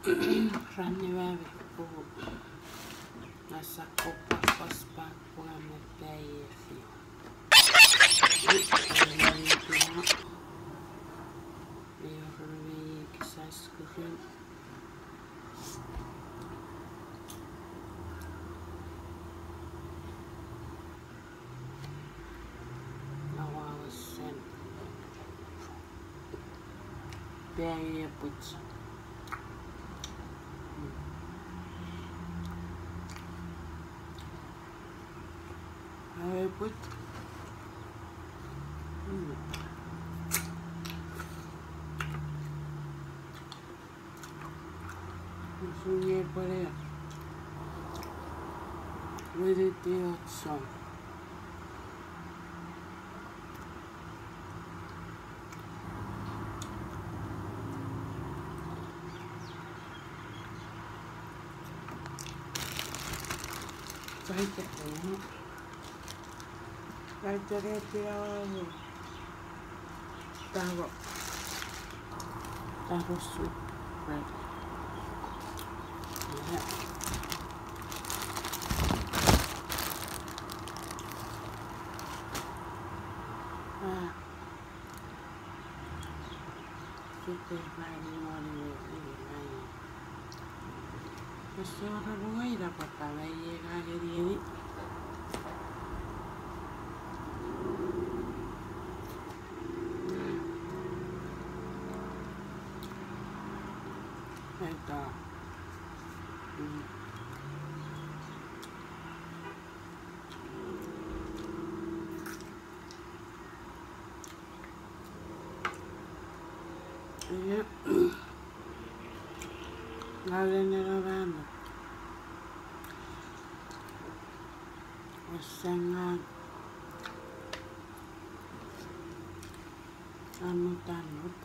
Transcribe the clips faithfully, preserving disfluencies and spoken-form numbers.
Rannivääripuu. Näissä koppas paakkuamme päiviä. Jorviiksaiskukyn. Navaalasen. Päiväputsa. Päiväput. Mm. Sunye pare. Vedete otso. Kaikki on. Kaikki on. Tavo. Tavo super. Ja. Ah. Sitten vain nuori näin. Jos se on ruoida papalla, ei eikä Että mm. Ja Laudenella vähän Ossangaan annut annut.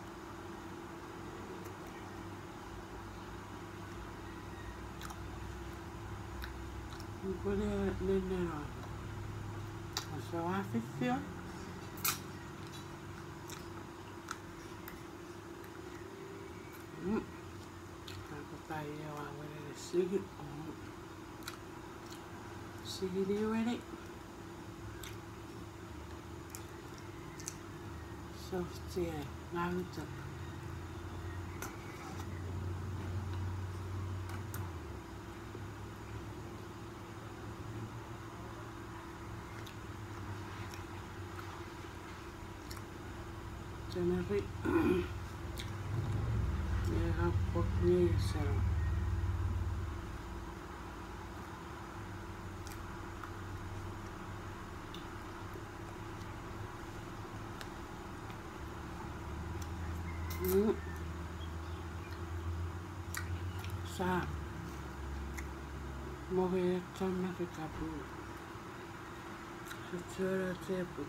Boleh nenek. Masa Afif ya. Hmm. Aku tahu awak boleh sikit. Sikit dia boleh. Soft ya, ngantuk. Janari ya hapoknya serang. Hmm. Sa mau lihat sama kita bu. Secara cepet.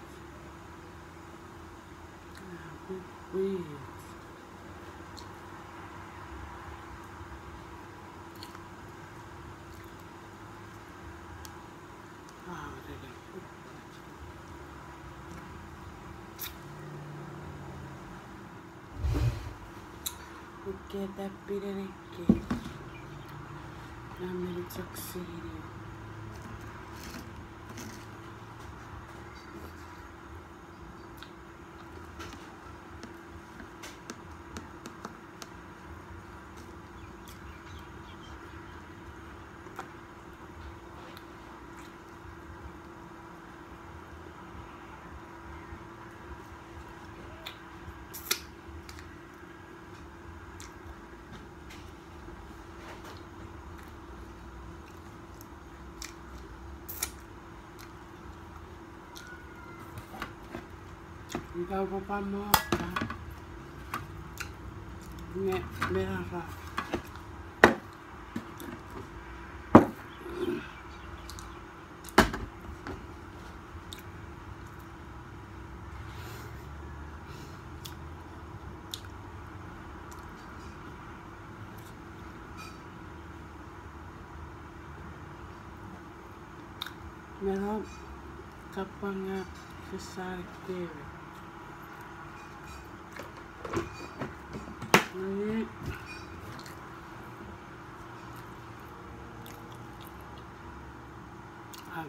Weird. Ah, really. Okay, that bit of it. I'm gonna succeed. Ikaw pa pa mo ka. Ne, meron ka. Meron ka pa nga sa sarili. Ngayon,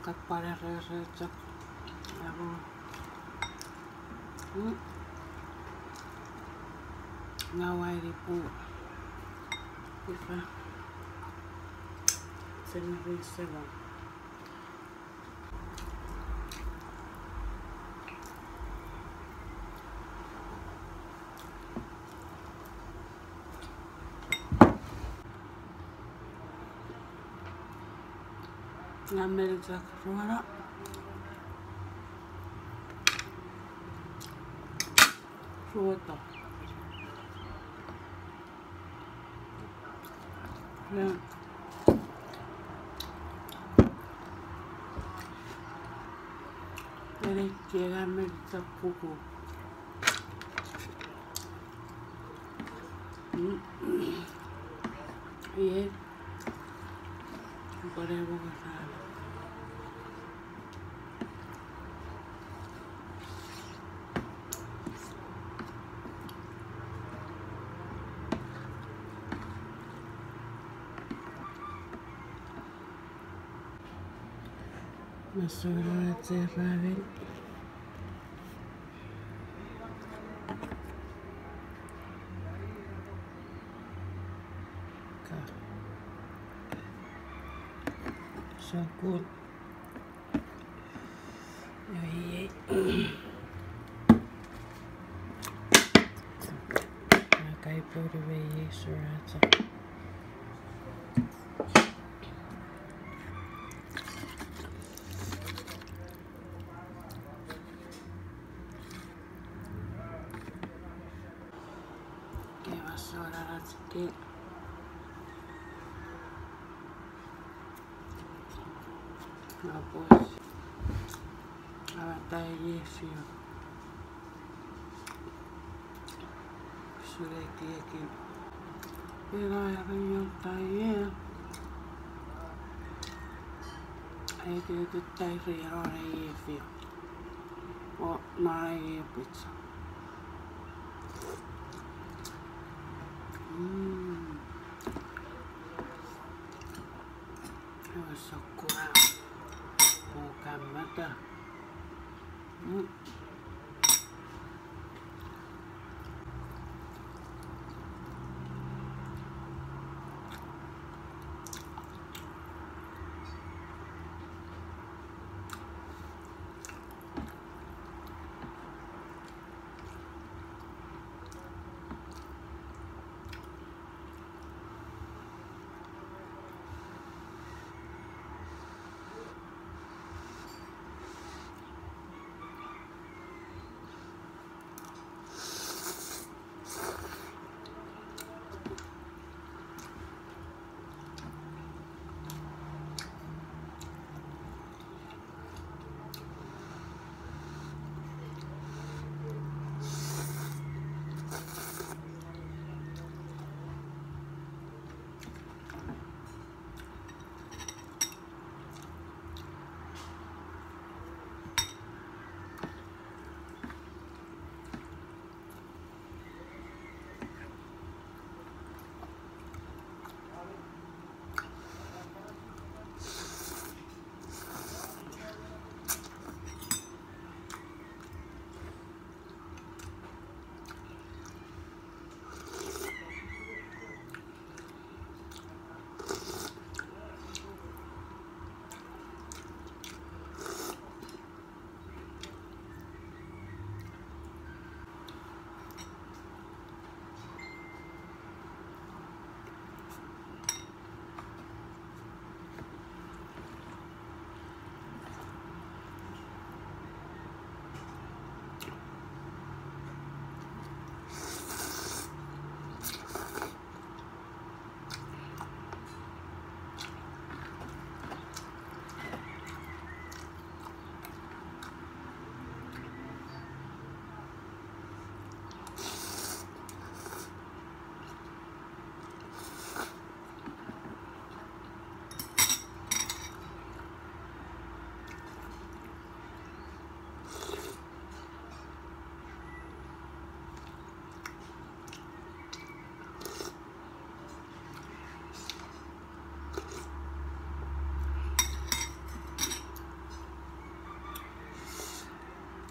kaparereesak ako hmm ngawairi po ipa sinarisa lang ngambil sak suara suota ya jadi ngambil sak kuku hmm iya boleh buka sana Masura cerraven ka sakut ay nakay purve surata que basura que no pues avantai yefio surekiakin pelaajan jotain ei tietyttäisi riiroa yefio o nai pizza mm sakura bukan mata hmm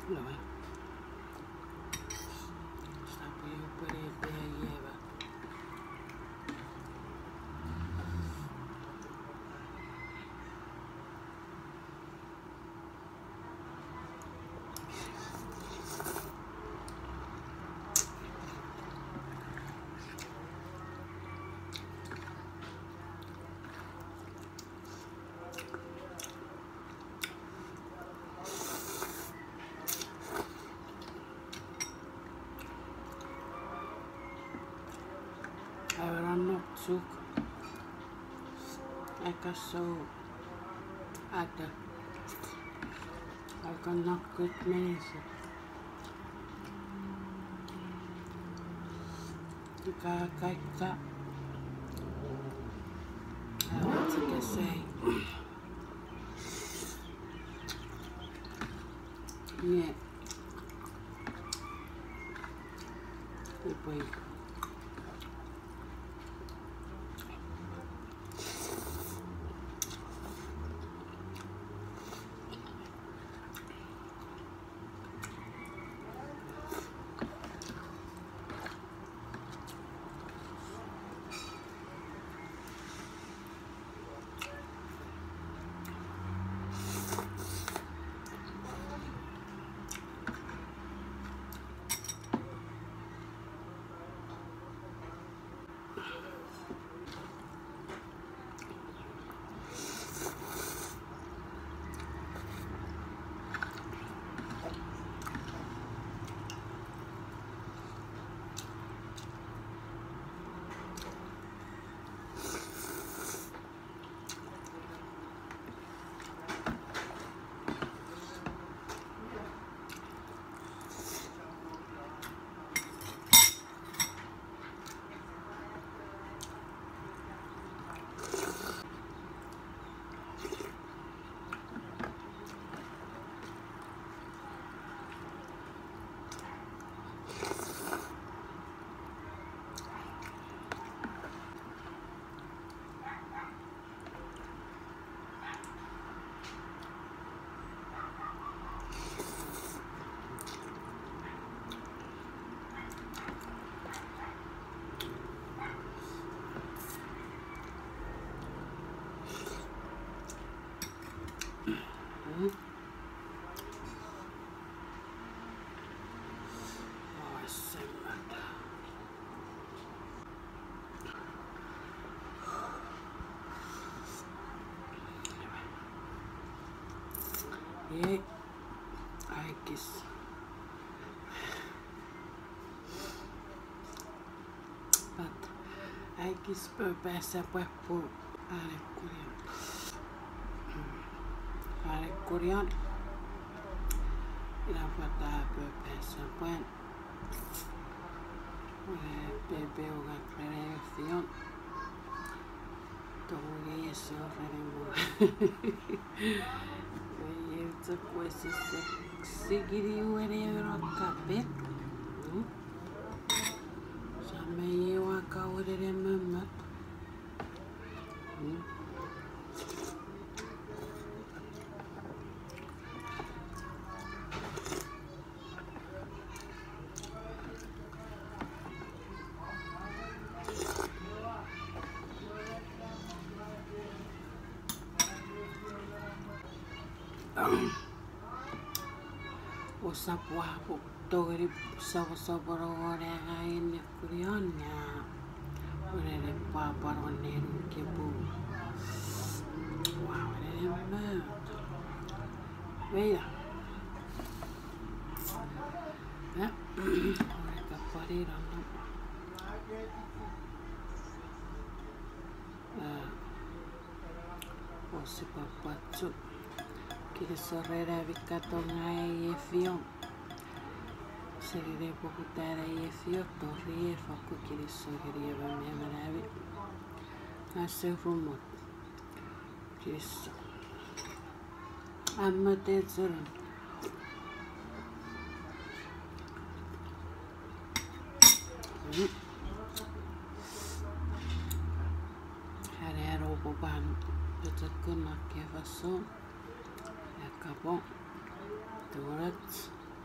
Lo ves. Sta poi un po' di lieva. Avranno zucchero. Eikä se ole ätä. Aika nakkeet menisi. Mikä kaikka. What's it gonna say? Yeah. Depois. Mm. Oh, semmoista. Jee. Aikis. But aikis päässä peppu äänekurjan. Äänekurjan. Ila patää päässä puen. Bebe uga klere fion. Togi eso renemo. Vejutsa kuesi se sigiri uere rokkape. Samme jewa kaudere mömmöt. Osa puhapu tori savo saboro ore aine kurianya. Ore paparo neru kebu. Wow, ore möt. Veja. Ja, ore kapariranno. Ossi papatsu. Kirisorrera vikkatonga e fion. Serire pokutara e fio torri e fakku kirisorrera vamemaravi. Asse rumot. Kirisso. Amma tetsurun. Här är roboban. Det kunna keva så. Acabou. Turat.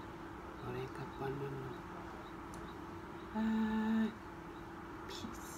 Bye. Peace.